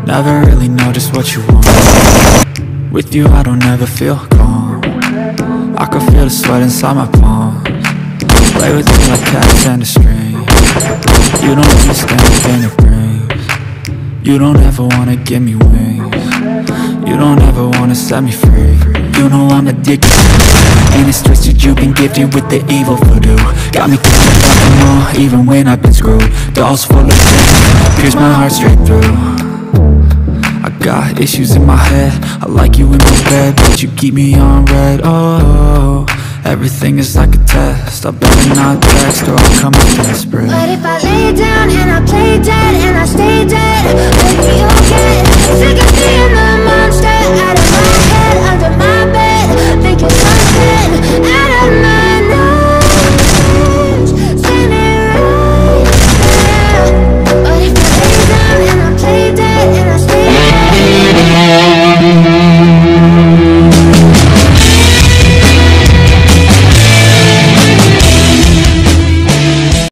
never really know just what you want. With you I don't ever feel calm. I can feel the sweat inside my palms. Play with me like cats and a string. You don't understand the pain it brings. You don't ever wanna give me wings. You don't ever wanna set me free. You know I'm addicted, and it's twisted. You've been gifted with the evil voodoo. Got me thinking about more, even when I've been screwed. Dolls full of things, pierce my heart straight through. I got issues in my head. I like you in my bed, but you keep me on red. Oh, everything is like a test. I better not text or I'll come up desperate. But if I lay down and I play dead,